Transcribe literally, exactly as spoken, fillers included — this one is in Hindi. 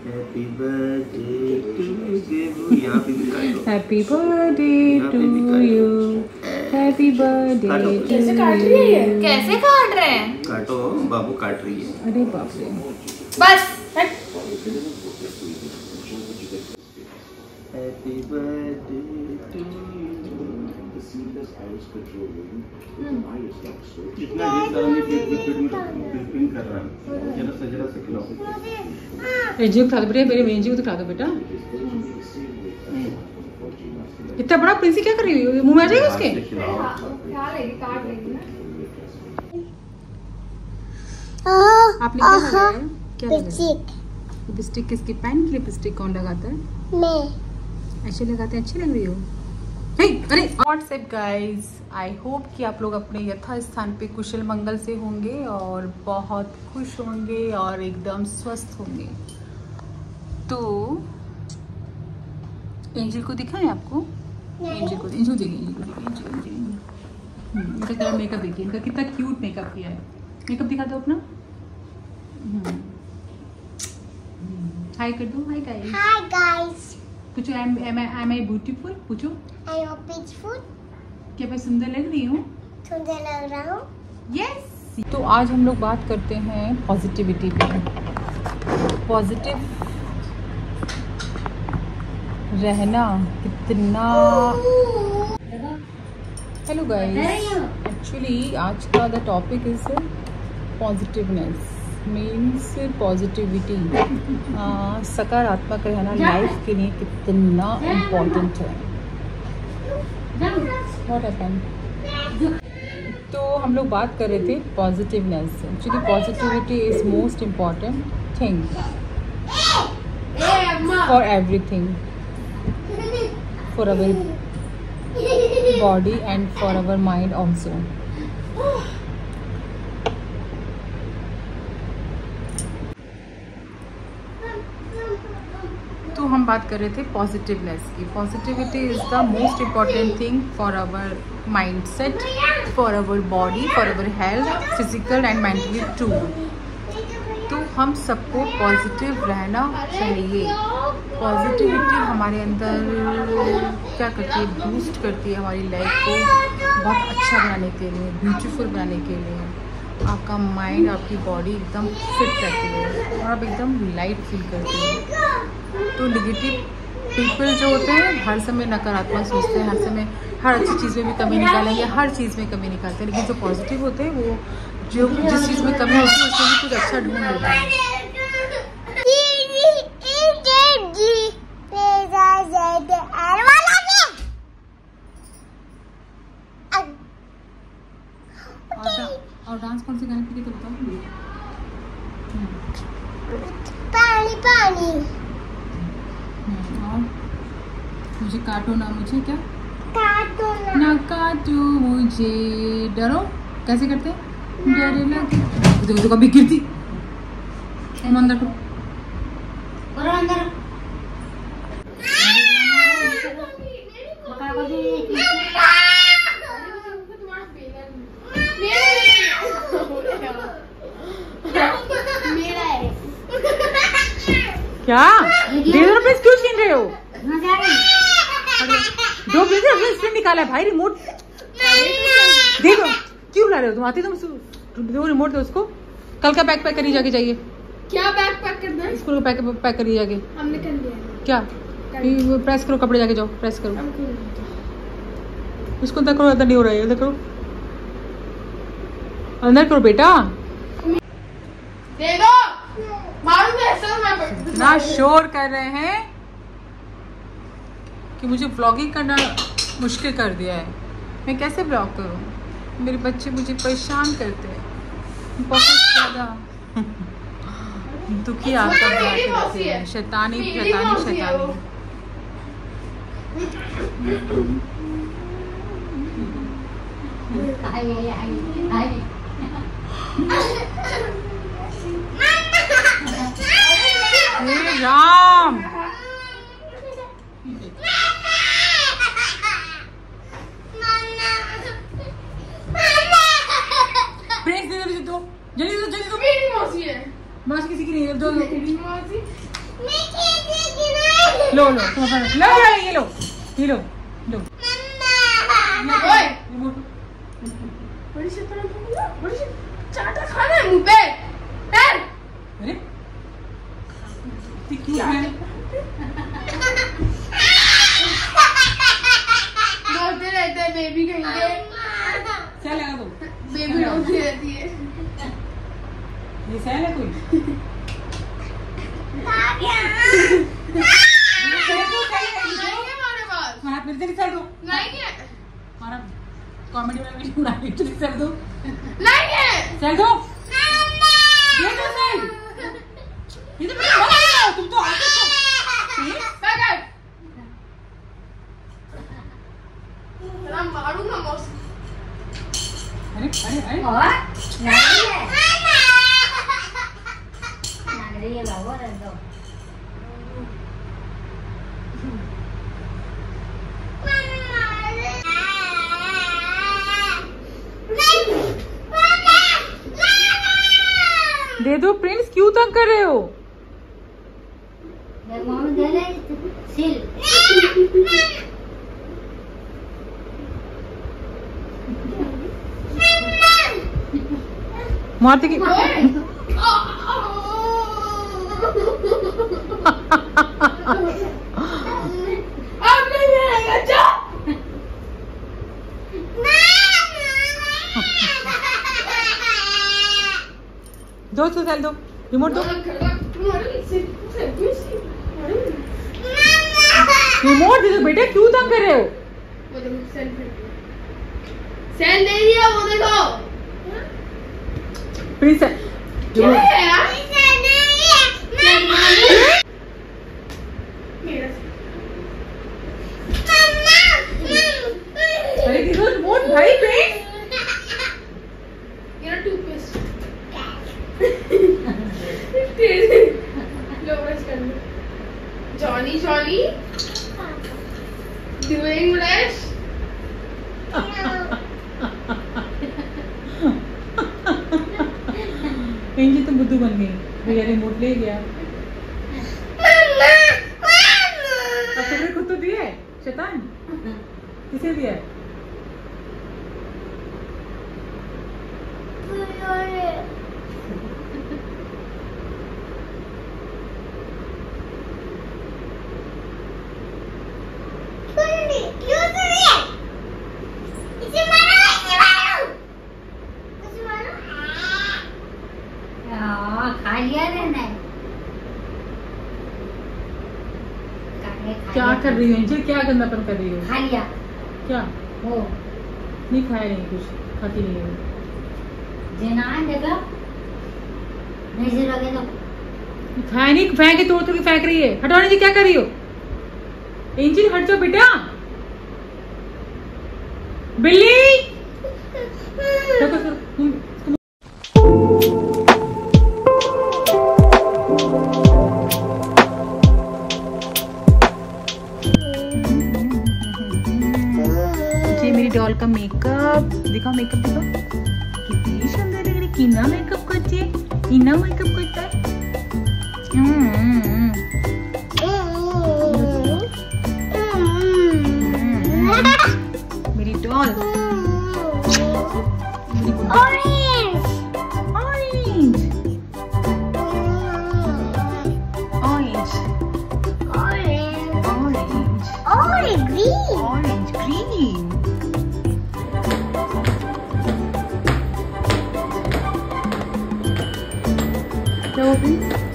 Happy birthday to you. यहाँ पे भी काटो। Happy birthday to you, happy birthday to. कैसे काट रही है? कैसे काट रहे हैं? काटो, बाबू काट रही है। अरे बाप रे। बस हैप्पी बर्थडे टू यू। कितना जिद करोगे पेट में पेट में पिंक कर रहा है। जरा सा जरा सा खिलाओ। एंजी को खा दो बेटा, मेरे एंजी को तो खा दो बेटा। इतना बड़ा प्रिंसी क्या कर रही है? मुंह में आ जाएगा उसके? खा लेगी, काट लेगी ना। आपने क्या लगाया है? क्या लगाया? लिपस्टिक किसकी? पेन की लिपस्टिक कौन लगाता है? मैं। ऐसे लगाते हैं, अच्छी लग रही हो। हे, अरे व्हाट्सएप गाइज, आई होप कि आप लोग अपने यथा स्थान पे कुशल मंगल से होंगे और बहुत खुश होंगे और एकदम स्वस्थ होंगे। तो एंजल को दिखाएं आपको? एंजल को एंजल देखिए, एंजल को देखिए, एंजल को देखिए। इनका क्या मेकअप देखिए, इनका कितना क्यूट मेकअप किया है। मेकअप दिखा दो अपना। हाय कर दो। Hi guys. Hi guys. पूछो am am am I beautiful? पूछो आई एम ब्यूटीफुल। क्या मैं सुंदर लग रही हूँ? सुंदर लग रहा हूँ। यस। तो आज हम लोग बात करते हैं पॉजिटिविटी पे। पॉजिटिव रहना कितना। हेलो गाइस, एक्चुअली आज का the topic is positiveness means positivity. सकारात्मक रहना लाइफ के लिए कितना इम्पोर्टेंट है। What happened? तो हम लोग बात कर रहे थे positiveness. Actually positivity is most important thing for everything, for our body and for our mind also. तो हम बात कर रहे थे पॉजिटिवनेस की। Positivity is the most important thing for our mind set, for our body, for our health, physical and mentally too. तो हम सबको पॉजिटिव रहना चाहिए। पॉजिटिविटी हमारे अंदर क्या करती है? बूस्ट करती है हमारी लाइफ को बहुत अच्छा बनाने के लिए, ब्यूटीफुल बनाने के लिए। आपका माइंड, आपकी बॉडी एकदम फिट रहती है और आप एकदम लाइट फील करते हैं। तो नेगेटिव पीपल जो होते हैं हर समय नकारात्मक सोचते हैं, हर समय हर अच्छी चीज़ में भी कमी निकालेंगे, हर चीज़ में कमी निकालते हैं। लेकिन जो पॉजिटिव होते हैं वो जो जिस चीज़ में कमी होती है उसमें भी कुछ अच्छा ढूंढ लेते हैं। और डांस कौन से गाने पे तो बताओ। पानी पानी। और मुझे काटो ना, मुझे क्या काटो ना, ना काटो मुझे, डरो। कैसे करते? डर लगे देखो तो कभी गिरती। अंदर को और अंदर क्या दे दो रुपये, क्यों छीन रहे हो? दो प्लीज निकाला है भाई, रिमोट दे दो। क्यों ला रहे हो तुम? आती तुम दो रिमोट दो उसको। कल का बैग पैक करी जाके जाइए। क्या बैग पैक करना है? स्कूल का पैक पैक करी जाके। हमने कर लिया। क्या प्रेस करो, कपड़े जाके जाओ प्रेस करो। उसको अंदर करो, अंदर नहीं हो रहा है, अंदर करो, अंदर करो बेटा। दे दो। मारू तो ऐसा मैं इतना शोर कर रहे हैं कि मुझे व्लॉगिंग करना मुश्किल कर दिया है। मैं कैसे व्लॉग करूं? मेरे बच्चे मुझे परेशान करते हैं बहुत ज़्यादा। दुखी आपका बना के रखते हैं। शैतानी शैतानी शैतानी। हे राम, प्रेस दे दो, जल्दी दो, जल्दी दो। मेरी मौसी है। मौसी किसी की नहीं है, दो दो। मेरी मौसी लो लो तुम अपना लो लो ये लो ये लो लो ओए बड़ी से बड़ी से चाटा खाना है मुंह पे पैर। अरे क्यों है बोलते रहते हैं बेबी कहेंगे क्या लगा दो बेबी रोती रहती है। ये सैल है कोई हाथ मेरे से सर दो नहीं है हमारा कॉमेडी वाला वीडियो बना लीजिए सर दो नहीं है सर दो ये तो सर ये तो मेरा मत लगाओ तुम तो आगे तो पकड़ तेरा मारूंगा मौसी। अरे अरे अरे और नहीं है लग रही है बाबू रख दो दे दो प्रिंस क्यों तंग कर रहे हो मम्मी दे ले सिल मारते की अब नहीं आएगा जा दो सुशाल दो रिमोट दो रिमोट दे दो बेटा क्यों तंग कर रहे हो सेल दे दिया वो देखो प्रिंस क्या है यार अरे दे दो रिमोट भाई प्रिंस मेरा toothpaste Johnny Johnny doing flash इंजी तुम बुद्धू बन गई भैया रिमोट ले गया अब तुमने खुद तो दिया है शैतान किसे दिया है खा लिया रहना है क्या कर रही हो इंजी क्या गंदापन कर रही हो खा लिया क्या हो नहीं खाया नहीं कुछ खाती नहीं है जेना देखो नहीं से लगे तो खाया नहीं फेंक के तोड़ तोड़ के फेंक रही है हटाओ जी क्या कर रही हो इंजी हट जाओ बेटा बिल्ली देखो सर डॉल का मेकअप दिखाओ मेकअप दिखाओ कितनी सुंदर लग रही कितना मेकअप करती है इना मेकअप करता है मेरी doll Orange. Orange orange Orange. Orange Oh, green. Orange green क्या